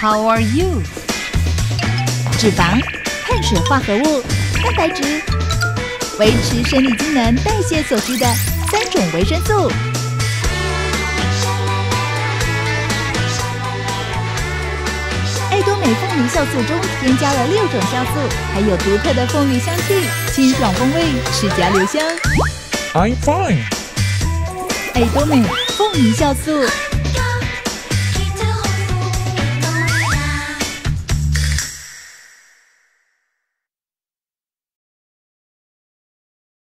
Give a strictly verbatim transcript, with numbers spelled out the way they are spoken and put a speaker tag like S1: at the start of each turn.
S1: How are you？ 脂肪、碳水化合物、蛋白质，维持生理机能代谢所需的三种维生素。爱多美凤梨酵素中添加了六种酵素，还有独特的凤梨香气，清爽风味，持家留香。
S2: I'm fine。
S1: 爱多美凤梨酵素。